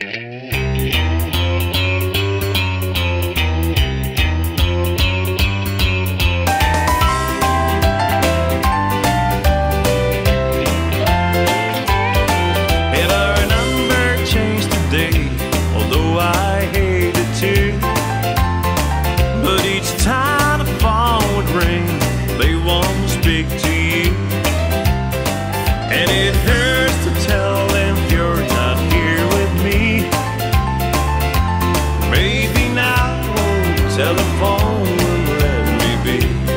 Telephone will let me be.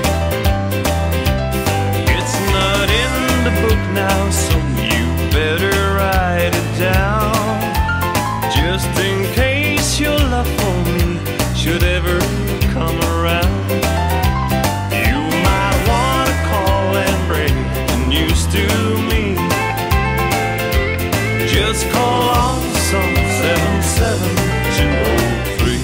It's not in the book now, so you better write it down, just in case your love for me should ever come around. You might want to call and break the news to me. Just call on some 77203.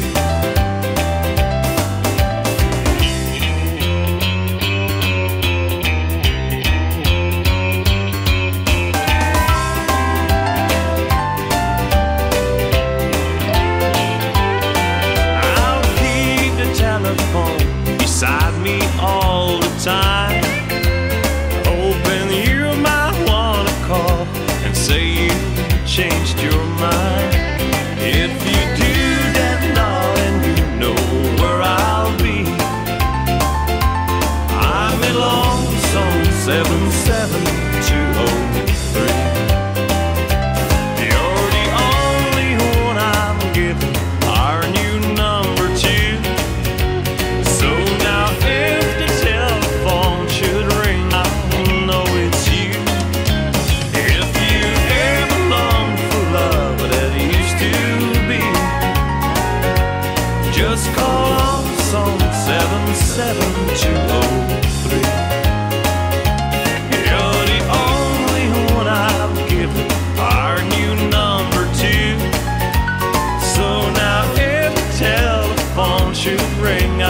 Beside me all the time, hoping you might want to call and say you changed your mind. If you do that, darling, you know where I'll be. I'm in Lonesome 77203. You're the only one I'm giving our new number to. So now if the telephone should ring, I'll know it's you. If you ever longed for love that used to be, just call on some 77203. You're the only one I've given our new number to. So now if the telephone should ring,